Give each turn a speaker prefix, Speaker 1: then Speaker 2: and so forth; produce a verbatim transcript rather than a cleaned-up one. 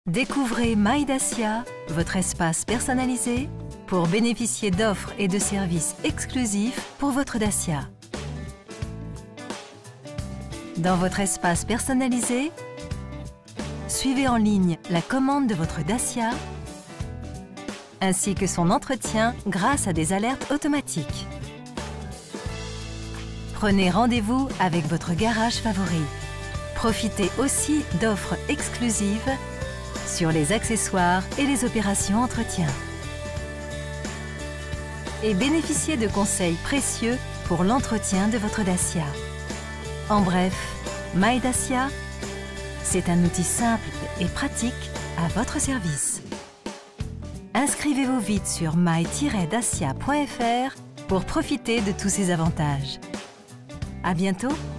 Speaker 1: Découvrez My Dacia, votre espace personnalisé pour bénéficier d'offres et de services exclusifs pour votre Dacia. Dans votre espace personnalisé, suivez en ligne la commande de votre Dacia ainsi que son entretien grâce à des alertes automatiques. Prenez rendez-vous avec votre garage favori. Profitez aussi d'offres exclusives sur les accessoires et les opérations entretien. Et bénéficiez de conseils précieux pour l'entretien de votre Dacia. En bref, My Dacia, c'est un outil simple et pratique à votre service. Inscrivez-vous vite sur my tiret dacia point F R pour profiter de tous ces avantages. À bientôt!